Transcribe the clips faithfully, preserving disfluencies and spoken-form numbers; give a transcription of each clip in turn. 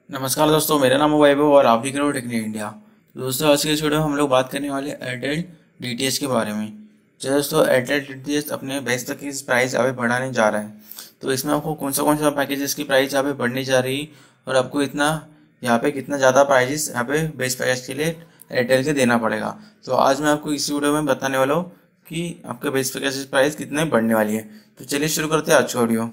नमस्कार दोस्तों, मेरा नाम है वैभव और आप देख रहे हो टेक्निक इंडिया। तो दोस्तों, आज के इस वीडियो में हम लोग बात करने वाले एयरटेल डीटीएच के बारे में। जो दोस्तों एयरटेल डीटीएच अपने बेस्ट तक की प्राइस यहाँ पे बढ़ाने जा रहा है। तो इसमें आपको कौन सा कौन सा पैकेजेस की प्राइस यहाँ पे बढ़ने जा रही और आपको इतना यहाँ पे कितना ज़्यादा प्राइजेस यहाँ पे बेस्ट पैकेज के लिए एयरटेल के देना पड़ेगा। तो आज मैं आपको इस वीडियो में बताने वाला हूँ कि आपके बेस्ट पैकेज प्राइस कितने बढ़ने वाली है। तो चलिए शुरू करते हैं आज का वीडियो।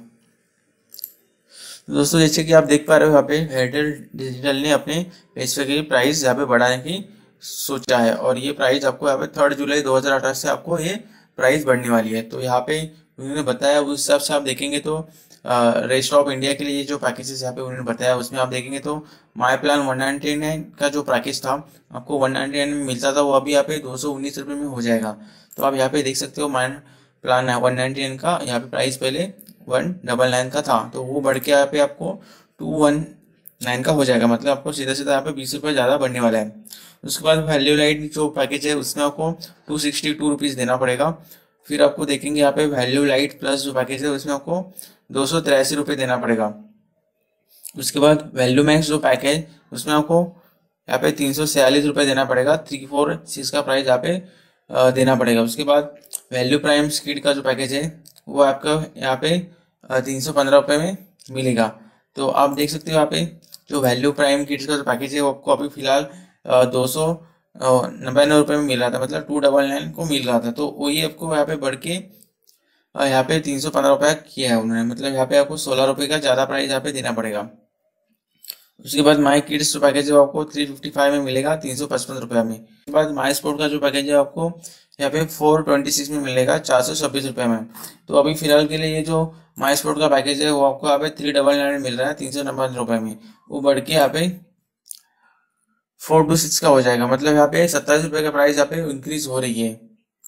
तो दोस्तों, जैसे कि आप देख पा रहे हो, यहाँ पे एयरटेल डिजिटल ने अपने पैसे की प्राइस यहाँ पे बढ़ाने की सोचा है और ये प्राइस आपको यहाँ पे थर्ड जुलाई दो हज़ार अठारह से आपको ये प्राइस बढ़ने वाली है। तो यहाँ पे उन्होंने बताया, उस हिसाब से आप देखेंगे तो रेस्ट ऑफ इंडिया के लिए जो पैकेजेस यहाँ पे उन्होंने बताया उसमें आप देखेंगे तो my plan one ninety nine का जो पैकेज था आपको वन नाइनटी नाइन में मिलता था, वो अभी यहाँ पे दो सौ उन्नीस रुपये में हो जाएगा। तो आप यहाँ पे देख सकते हो, माई प्लान है वन नाइनटी नाइन का यहाँ पे प्राइस पहले वन डबल नाइन का था, तो वो बढ़ के यहाँ पे आपको टू वन नाइन का हो जाएगा। मतलब आपको सीधा सीधा यहाँ पे बीस रुपये ज़्यादा बढ़ने वाला है। उसके बाद वैल्यू लाइट जो पैकेज है उसमें आपको टू सिक्सटी टू रुपीज़ देना पड़ेगा। फिर आपको देखेंगे यहाँ पे वैल्यू लाइट प्लस जो पैकेज है उसमें आपको दो सौ तिरासी रुपये देना पड़ेगा। उसके बाद वैल्यू मैक्स जो पैकेज उसमें आपको यहाँ पे तीन सौ छियालीस रुपये देना पड़ेगा। थ्री फोर सिक्स का प्राइस यहाँ पे अ, देना पड़ेगा। उसके बाद वैल्यू प्राइम स्किड का जो पैकेज है वो आपका यहाँ पे तीन सौ पंद्रह रुपये में मिलेगा। तो आप देख सकते हो यहाँ पे जो वैल्यू प्राइम किड्स का जो पैकेज है वो आपको अभी फिलहाल दो सौ नब्बानवे रुपये में मिल रहा था, मतलब टू डबल नाइन को मिल रहा था। तो वही आपको यहाँ पे बढ़ के अ, यहाँ पे तीन सौ पंद्रह रुपये किया है उन्होंने, मतलब यहाँ पे आपको सोलह रुपये का ज़्यादा प्राइस यहाँ पे देना पड़ेगा। उसके बाद माई किड्स जो पैकेज है वो आपको थ्री फिफ्टी फाइव में मिलेगा, तीन सौ पचपन रुपये में। उसके बाद माई स्पोर्ट का जो पैकेज है आपको यहाँ पे फोर ट्वेंटी सिक्स में मिलेगा, चार सौ छब्बीस रुपये में। तो अभी फिलहाल के लिए ये जो माई स्पोर्ट का पैकेज है वो आपको यहाँ पे थ्री डबल नाइन में मिल रहा है, तीन सौ नब्बे रुपये में। वो बढ़ के यहाँ पे फोर टू सिक्स का हो जाएगा, मतलब यहाँ पे सत्ताईस रुपये का प्राइस यहाँ पे इंक्रीज हो रही है।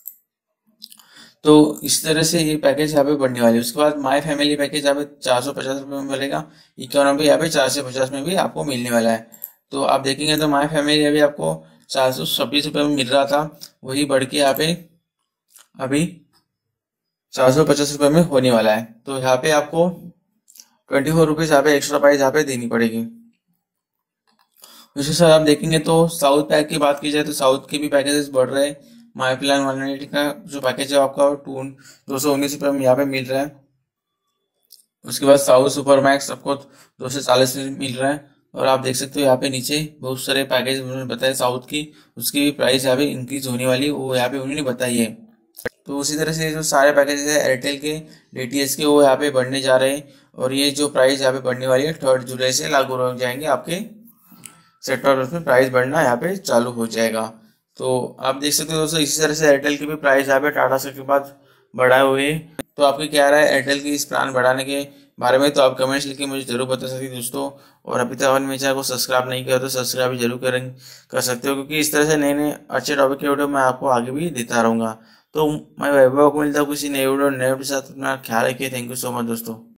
तो इस तरह से ये पैकेज यहाँ पे बढ़ने वाली है। उसके बाद माई फैमिली पैकेज यहाँ पे चार सौ पचास रुपये में मिलेगा, इकोनॉमी यहाँ पे चार सौ पचास में भी आपको मिलने वाला है। तो आप देखेंगे तो माई फैमिली अभी आपको चार सौ छब्बीस रुपये में मिल रहा था, वही बढ़ के यहाँ पे अभी चार सौ पचास रुपये में होने वाला है। तो यहाँ पे आपको ट्वेंटी फोर रुपीज़ यहाँ पे एक्स्ट्रा प्राइस यहाँ पे देनी पड़ेगी। उसके साथ आप देखेंगे तो साउथ पैक की बात की जाए तो साउथ के भी पैकेजेस बढ़ रहे हैं। माई प्लान वन एटी का जो पैकेज है आपका टू दो सौ उन्नीस रुपये में यहाँ पे मिल रहा है। उसके बाद साउथ सुपर मैक्स आपको दो सौ चालीस में मिल रहा है। और आप देख सकते हो यहाँ पे नीचे बहुत सारे पैकेज उन्होंने बताया साउथ की, उसकी भी प्राइस यहाँ पे इंक्रीज होने वाली है, वो यहाँ पे उन्होंने बताई है। तो उसी तरह से जो सारे पैकेजेस है एयरटेल के डीटीएच के वो यहाँ पे बढ़ने जा रहे हैं और ये जो प्राइस यहाँ पे बढ़ने वाली है थर्ड जुलाई से लागू हो जाएंगे, आपके सेट टॉप बॉक्स में प्राइस बढ़ना यहाँ पे चालू हो जाएगा। तो आप देख सकते हो दोस्तों, इसी तरह से एयरटेल की भी प्राइस यहाँ पे टाटा से के बाद बढ़ाए हुए हैं। तो आपकी क्या राय है एयरटेल की इस प्लान बढ़ाने के बारे में, तो आप कमेंट्स लिख के मुझे जरूर बता सकते हैं दोस्तों। और अभी तक आपने मेरे चैनल को सब्सक्राइब नहीं किया तो सब्सक्राइब भी जरूर करें कर सकते हो, क्योंकि इस तरह से नए नए अच्छे टॉपिक के वीडियो मैं आपको आगे भी देता रहूँगा। तो मैं वैभव को मिलता हूँ किसी नए वीडियो नए वीडियो के साथ। अपना ख्याल रखिए। थैंक यू सो मच दोस्तों।